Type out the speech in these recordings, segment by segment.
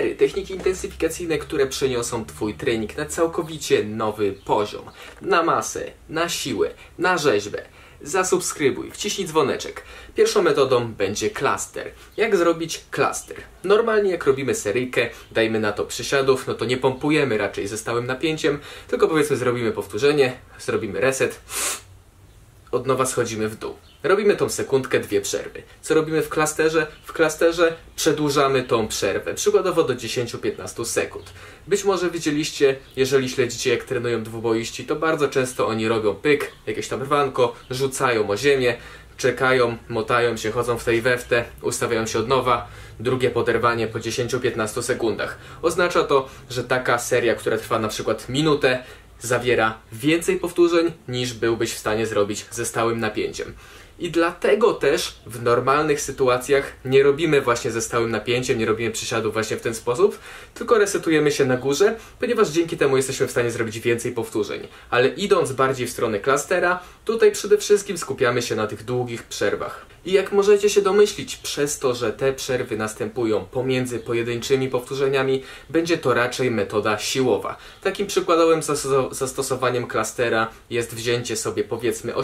4 techniki intensyfikacyjne, które przeniosą Twój trening na całkowicie nowy poziom. Na masę, na siłę, na rzeźbę. Zasubskrybuj, wciśnij dzwoneczek. Pierwszą metodą będzie klaster. Jak zrobić klaster? Normalnie jak robimy seryjkę, dajmy na to przysiadów, no to nie pompujemy raczej ze stałym napięciem, tylko powiedzmy zrobimy powtórzenie, zrobimy reset, od nowa schodzimy w dół. Robimy tą sekundkę, 2 przerwy. Co robimy w klasterze? W klasterze przedłużamy tą przerwę, przykładowo do 10-15 sekund. Być może widzieliście, jeżeli śledzicie jak trenują dwuboiści, to bardzo często oni robią pyk, jakieś tam rwanko, rzucają o ziemię, czekają, motają się, chodzą w tej we w te, ustawiają się od nowa, drugie poderwanie po 10-15 sekundach. Oznacza to, że taka seria, która trwa na przykład minutę, zawiera więcej powtórzeń niż byłbyś w stanie zrobić ze stałym napięciem. I dlatego też w normalnych sytuacjach nie robimy właśnie ze stałym napięciem, nie robimy przysiadów właśnie w ten sposób, tylko resetujemy się na górze, ponieważ dzięki temu jesteśmy w stanie zrobić więcej powtórzeń. Ale idąc bardziej w stronę klastera, tutaj przede wszystkim skupiamy się na tych długich przerwach. I jak możecie się domyślić, przez to, że te przerwy następują pomiędzy pojedynczymi powtórzeniami, będzie to raczej metoda siłowa. Takim przykładowym zastosowaniem klastera jest wzięcie sobie powiedzmy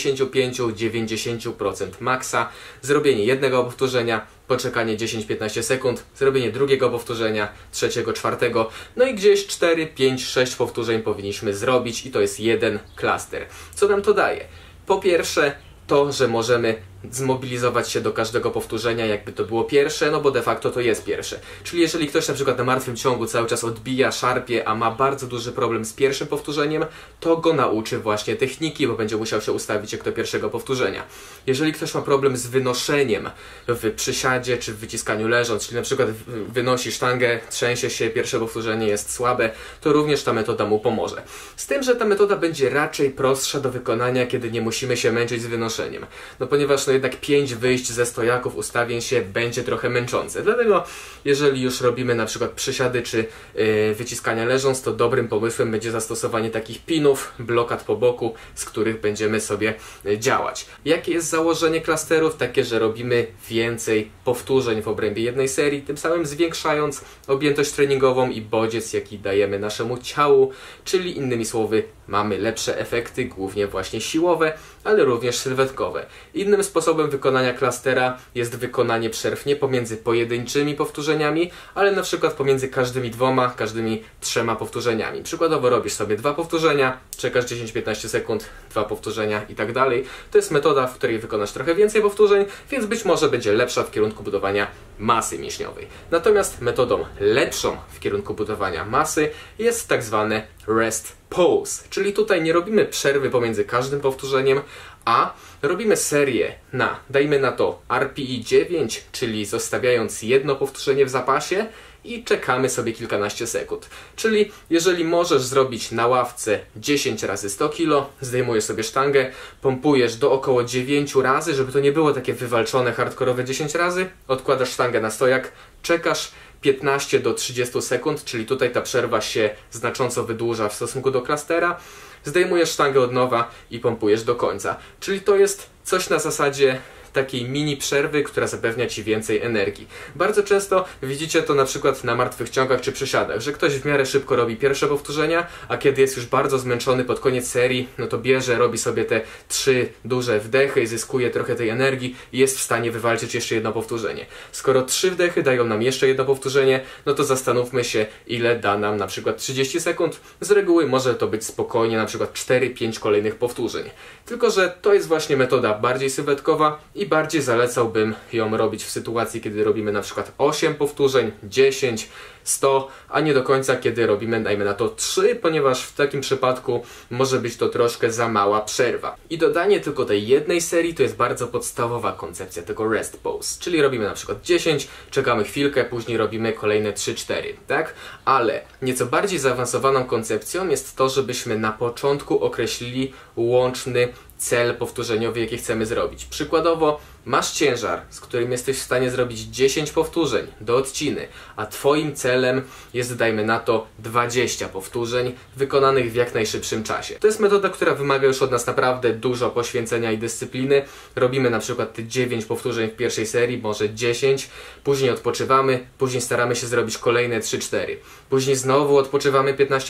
85-90% maksa, zrobienie jednego powtórzenia, poczekanie 10-15 sekund, zrobienie drugiego powtórzenia, trzeciego, czwartego, no i gdzieś 4, 5, 6 powtórzeń powinniśmy zrobić i to jest jeden klaster. Co nam to daje? Po pierwsze, to, że możemy zmobilizować się do każdego powtórzenia, jakby to było pierwsze, no bo de facto to jest pierwsze. Czyli jeżeli ktoś na przykład na martwym ciągu cały czas odbija, szarpie, a ma bardzo duży problem z pierwszym powtórzeniem, to go nauczy właśnie techniki, bo będzie musiał się ustawić jak do pierwszego powtórzenia. Jeżeli ktoś ma problem z wynoszeniem w przysiadzie czy w wyciskaniu leżąc, czyli na przykład wynosi sztangę, trzęsie się, pierwsze powtórzenie jest słabe, to również ta metoda mu pomoże. Z tym, że ta metoda będzie raczej prostsza do wykonania, kiedy nie musimy się męczyć z wynoszeniem. No ponieważ jednak 5 wyjść ze stojaków, ustawień się będzie trochę męczące. Dlatego jeżeli już robimy na przykład przysiady czy wyciskania leżąc, to dobrym pomysłem będzie zastosowanie takich pinów, blokad po boku, z których będziemy sobie działać. Jakie jest założenie klasterów? Takie, że robimy więcej powtórzeń w obrębie jednej serii, tym samym zwiększając objętość treningową i bodziec, jaki dajemy naszemu ciału, czyli innymi słowy mamy lepsze efekty, głównie właśnie siłowe, ale również sylwetkowe. Innym sposobem wykonania klastera jest wykonanie przerw nie pomiędzy pojedynczymi powtórzeniami, ale na przykład pomiędzy każdymi 2, każdymi 3 powtórzeniami. Przykładowo robisz sobie 2 powtórzenia, czekasz 10-15 sekund, 2 powtórzenia i tak dalej. To jest metoda, w której wykonasz trochę więcej powtórzeń, więc być może będzie lepsza w kierunku budowania masy mięśniowej. Natomiast metodą lepszą w kierunku budowania masy jest tak zwane rest pause, czyli tutaj nie robimy przerwy pomiędzy każdym powtórzeniem, a robimy serię na, dajmy na to RPE 9, czyli zostawiając jedno powtórzenie w zapasie i czekamy sobie kilkanaście sekund. Czyli jeżeli możesz zrobić na ławce 10 razy 100 kg, zdejmujesz sobie sztangę, pompujesz do około 9 razy, żeby to nie było takie wywalczone, hardkorowe 10 razy, odkładasz sztangę na stojak, czekasz 15 do 30 sekund, czyli tutaj ta przerwa się znacząco wydłuża w stosunku do klastera, zdejmujesz sztangę od nowa i pompujesz do końca. Czyli to jest coś na zasadzie takiej mini przerwy, która zapewnia Ci więcej energii. Bardzo często widzicie to na przykład na martwych ciągach czy przysiadach, że ktoś w miarę szybko robi pierwsze powtórzenia, a kiedy jest już bardzo zmęczony pod koniec serii, no to bierze, robi sobie te 3 duże wdechy, zyskuje trochę tej energii i jest w stanie wywalczyć jeszcze jedno powtórzenie. Skoro 3 wdechy dają nam jeszcze jedno powtórzenie, no to zastanówmy się, ile da nam na przykład 30 sekund. Z reguły może to być spokojnie na przykład 4-5 kolejnych powtórzeń. Tylko że to jest właśnie metoda bardziej sylwetkowa i bardziej zalecałbym ją robić w sytuacji, kiedy robimy na przykład 8 powtórzeń, 10, 100, a nie do końca, kiedy robimy, dajmy na to 3, ponieważ w takim przypadku może być to troszkę za mała przerwa. I dodanie tylko tej jednej serii to jest bardzo podstawowa koncepcja tego rest pause, czyli robimy na przykład 10, czekamy chwilkę, później robimy kolejne 3-4, tak? Ale nieco bardziej zaawansowaną koncepcją jest to, żebyśmy na początku określili łączny cel powtórzeniowy, jaki chcemy zrobić. Przykładowo masz ciężar, z którym jesteś w stanie zrobić 10 powtórzeń do odciny, a twoim celem jest, dajmy na to, 20 powtórzeń wykonanych w jak najszybszym czasie. To jest metoda, która wymaga już od nas naprawdę dużo poświęcenia i dyscypliny. Robimy na przykład te 9 powtórzeń w pierwszej serii, może 10, później odpoczywamy, później staramy się zrobić kolejne 3-4. Później znowu odpoczywamy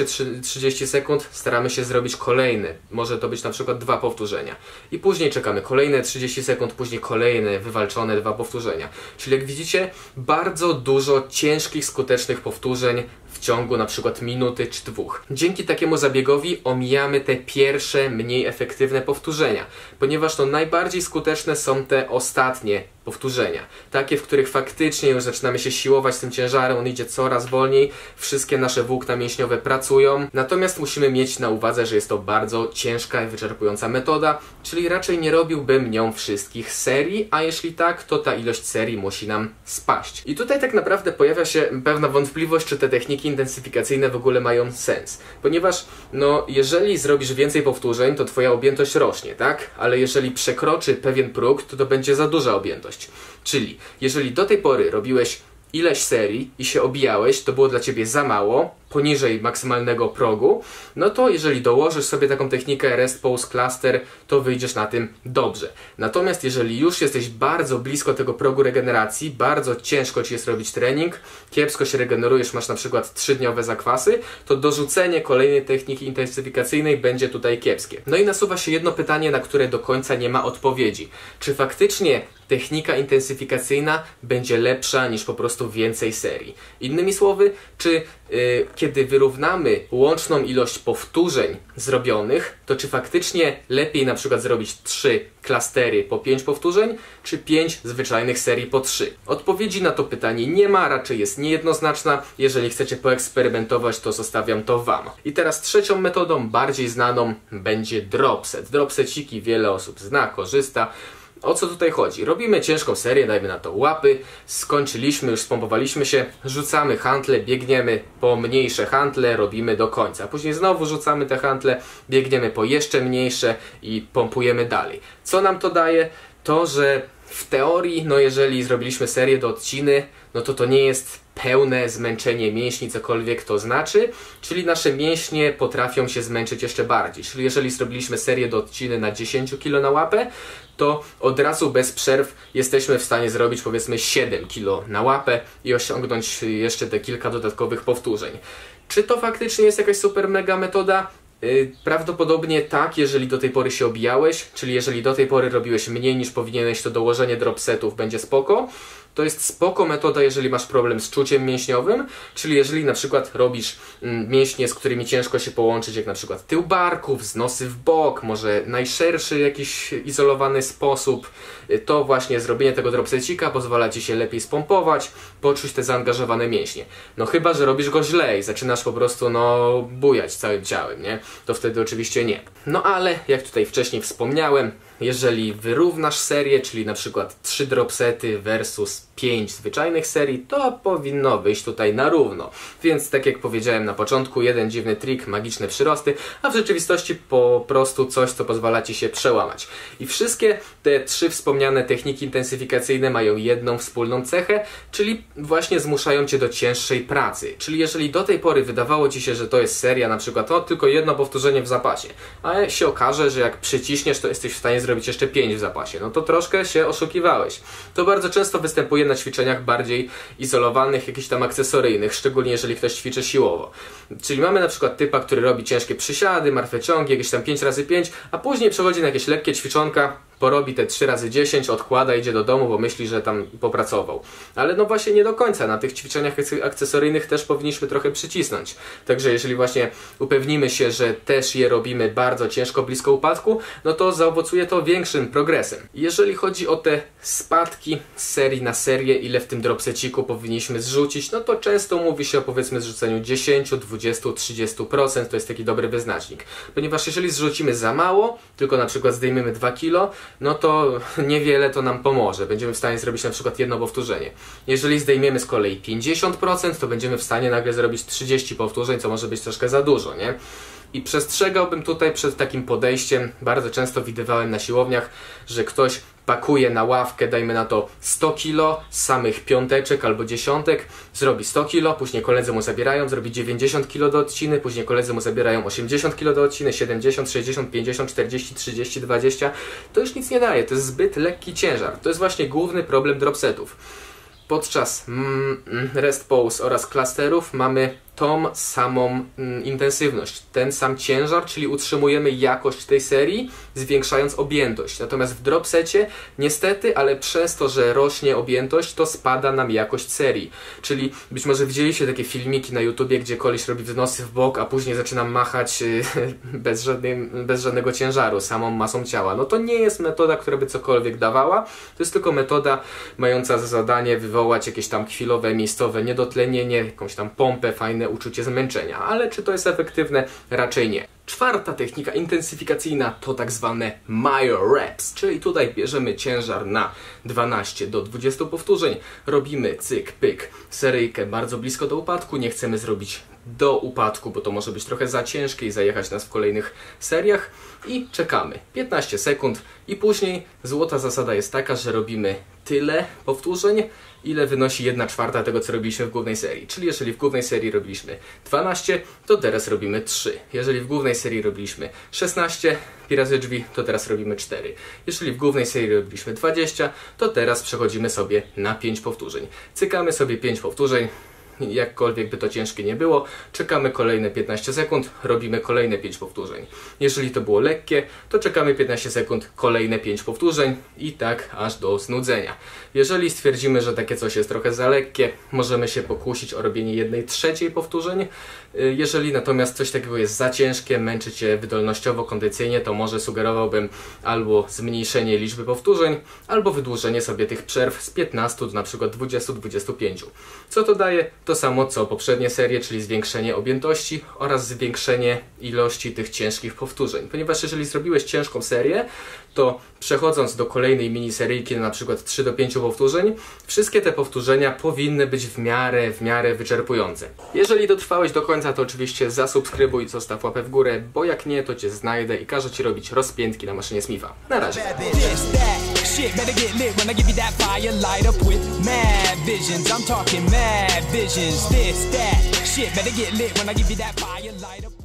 15-30 sekund, staramy się zrobić kolejne, może to być na przykład 2 powtórzenia. I później czekamy kolejne 30 sekund, później kolejne wywalczone 2 powtórzenia. Czyli jak widzicie, bardzo dużo ciężkich, skutecznych powtórzeń w ciągu na przykład minuty czy 2. Dzięki takiemu zabiegowi omijamy te pierwsze, mniej efektywne powtórzenia, ponieważ no najbardziej skuteczne są te ostatnie powtórzenia. Takie, w których faktycznie już zaczynamy się siłować z tym ciężarem, on idzie coraz wolniej, wszystkie nasze włókna mięśniowe pracują. Natomiast musimy mieć na uwadze, że jest to bardzo ciężka i wyczerpująca metoda, czyli raczej nie robiłbym nią wszystkich serii, a jeśli tak, to ta ilość serii musi nam spaść. I tutaj tak naprawdę pojawia się pewna wątpliwość, czy te techniki intensyfikacyjne w ogóle mają sens. Ponieważ, no, jeżeli zrobisz więcej powtórzeń, to twoja objętość rośnie, tak? Ale jeżeli przekroczy pewien próg, to będzie za duża objętość. Czyli, jeżeli do tej pory robiłeś ileś serii i się obijałeś, to było dla ciebie za mało, poniżej maksymalnego progu, no to jeżeli dołożysz sobie taką technikę rest pause cluster, to wyjdziesz na tym dobrze. Natomiast jeżeli już jesteś bardzo blisko tego progu regeneracji, bardzo ciężko ci jest robić trening, kiepsko się regenerujesz, masz na przykład 3-dniowe zakwasy, to dorzucenie kolejnej techniki intensyfikacyjnej będzie tutaj kiepskie. No i nasuwa się jedno pytanie, na które do końca nie ma odpowiedzi. Czy faktycznie technika intensyfikacyjna będzie lepsza niż po prostu więcej serii? Innymi słowy, czy kiedy wyrównamy łączną ilość powtórzeń zrobionych, to czy faktycznie lepiej na przykład zrobić 3 klastery po 5 powtórzeń, czy 5 zwyczajnych serii po 3? Odpowiedzi na to pytanie nie ma, raczej jest niejednoznaczna. Jeżeli chcecie poeksperymentować, to zostawiam to wam. I teraz trzecią metodą, bardziej znaną, będzie dropset. Dropseciki wiele osób zna, korzysta. O co tutaj chodzi? Robimy ciężką serię, dajmy na to łapy, skończyliśmy, już spompowaliśmy się, rzucamy hantle, biegniemy po mniejsze hantle, robimy do końca. Później znowu rzucamy te hantle, biegniemy po jeszcze mniejsze i pompujemy dalej. Co nam to daje? To, że w teorii, no jeżeli zrobiliśmy serię do odciny, no to nie jest pełne zmęczenie mięśni, cokolwiek to znaczy, czyli nasze mięśnie potrafią się zmęczyć jeszcze bardziej. Czyli jeżeli zrobiliśmy serię do odciny na 10 kg na łapę, to od razu bez przerw jesteśmy w stanie zrobić powiedzmy 7 kg na łapę i osiągnąć jeszcze te kilka dodatkowych powtórzeń. Czy to faktycznie jest jakaś super mega metoda? Prawdopodobnie tak, jeżeli do tej pory się obijałeś, czyli jeżeli do tej pory robiłeś mniej niż powinieneś, to dołożenie dropsetów będzie spoko. To jest spoko metoda, jeżeli masz problem z czuciem mięśniowym, czyli jeżeli na przykład robisz mięśnie, z którymi ciężko się połączyć, jak na przykład tył barków, wznosy w bok, może najszerszy jakiś izolowany sposób, to właśnie zrobienie tego dropsecika pozwala ci się lepiej spompować, poczuć te zaangażowane mięśnie. No chyba, że robisz go źle i zaczynasz po prostu bujać całym ciałem, nie? To wtedy oczywiście nie. No ale, jak tutaj wcześniej wspomniałem, jeżeli wyrównasz serię, czyli na przykład 3 dropsety versus 5 zwyczajnych serii, to powinno wyjść tutaj na równo. Więc tak jak powiedziałem na początku, jeden dziwny trik, magiczne przyrosty, a w rzeczywistości po prostu coś, co pozwala ci się przełamać. I wszystkie te 3 wspomniane techniki intensyfikacyjne mają jedną wspólną cechę, czyli właśnie zmuszają cię do cięższej pracy. Czyli jeżeli do tej pory wydawało ci się, że to jest seria, na przykład tylko jedno powtórzenie w zapasie, a się okaże, że jak przyciśniesz, to jesteś w stanie zrobić jeszcze 5 w zapasie, no to troszkę się oszukiwałeś. To bardzo często występuje na ćwiczeniach bardziej izolowanych, jakichś tam akcesoryjnych, szczególnie jeżeli ktoś ćwiczy siłowo. Czyli mamy na przykład typa, który robi ciężkie przysiady, martwe ciągi, jakieś tam 5x5, a później przechodzi na jakieś lekkie ćwiczonka, porobi te 3x10, odkłada, idzie do domu, bo myśli, że tam popracował. Ale no właśnie nie do końca. Na tych ćwiczeniach akcesoryjnych też powinniśmy trochę przycisnąć. Także jeżeli właśnie upewnimy się, że też je robimy bardzo ciężko, blisko upadku, no to zaowocuje to większym progresem. Jeżeli chodzi o te spadki z serii na serię, ile w tym dropseciku powinniśmy zrzucić, no to często mówi się o powiedzmy zrzuceniu 10, 20, 30%, to jest taki dobry wyznacznik. Ponieważ jeżeli zrzucimy za mało, tylko na przykład zdejmiemy 2 kg, no to niewiele to nam pomoże. Będziemy w stanie zrobić na przykład jedno powtórzenie. Jeżeli zdejmiemy z kolei 50%, to będziemy w stanie nagle zrobić 30 powtórzeń, co może być troszkę za dużo, nie? I przestrzegałbym tutaj przed takim podejściem. Bardzo często widywałem na siłowniach, że ktoś pakuje na ławkę, dajmy na to 100 kg samych piąteczek albo dziesiątek, zrobi 100 kg, później koledzy mu zabierają, zrobi 90 kg do odciny, później koledzy mu zabierają 80 kg do odciny, 70, 60, 50, 40, 30, 20. To już nic nie daje, to jest zbyt lekki ciężar. To jest właśnie główny problem dropsetów. Podczas rest pose oraz clusterów mamy tą samą intensywność, ten sam ciężar, czyli utrzymujemy jakość tej serii, zwiększając objętość. Natomiast w dropsecie niestety, ale przez to, że rośnie objętość, to spada nam jakość serii. Czyli być może widzieliście takie filmiki na YouTubie, gdzie koleś robi wznosy w bok, a później zaczyna machać bez żadnego ciężaru, samą masą ciała. No to nie jest metoda, która by cokolwiek dawała, to jest tylko metoda mająca za zadanie wywołać jakieś tam chwilowe, miejscowe niedotlenienie, jakąś tam pompę, fajne uczucie zmęczenia, ale czy to jest efektywne? Raczej nie. Czwarta technika intensyfikacyjna to tak zwane myo reps, czyli tutaj bierzemy ciężar na 12 do 20 powtórzeń, robimy cyk, pyk, seryjkę bardzo blisko do upadku, nie chcemy zrobić do upadku, bo to może być trochę za ciężkie i zajechać nas w kolejnych seriach i czekamy 15 sekund i później złota zasada jest taka, że robimy tyle powtórzeń, ile wynosi 1/4 tego, co robiliśmy w głównej serii. Czyli jeżeli w głównej serii robiliśmy 12, to teraz robimy 3. Jeżeli w głównej serii robiliśmy 16 pi razy drzwi, to teraz robimy 4. Jeżeli w głównej serii robiliśmy 20, to teraz przechodzimy sobie na 5 powtórzeń. Cykamy sobie 5 powtórzeń. Jakkolwiek by to ciężkie nie było, czekamy kolejne 15 sekund, robimy kolejne 5 powtórzeń. Jeżeli to było lekkie, to czekamy 15 sekund, kolejne 5 powtórzeń i tak aż do znudzenia. Jeżeli stwierdzimy, że takie coś jest trochę za lekkie, możemy się pokusić o robienie 1/3 powtórzeń. Jeżeli natomiast coś takiego jest za ciężkie, męczy Cię wydolnościowo, kondycyjnie, to może sugerowałbym albo zmniejszenie liczby powtórzeń, albo wydłużenie sobie tych przerw z 15 do na przykład 20-25. Co to daje? To samo co poprzednie serie, czyli zwiększenie objętości oraz zwiększenie ilości tych ciężkich powtórzeń. Ponieważ jeżeli zrobiłeś ciężką serię, to przechodząc do kolejnej miniseryjki na przykład 3 do 5 powtórzeń, wszystkie te powtórzenia powinny być w miarę wyczerpujące. Jeżeli dotrwałeś do końca, to oczywiście zasubskrybuj, zostaw łapę w górę, bo jak nie, to Cię znajdę i każę Ci robić rozpiętki na maszynie Smitha. Na razie. Shit, better get lit when I give you that fire, light up with mad visions. I'm talking mad visions, this, that. Shit, better get lit when I give you that fire, light up.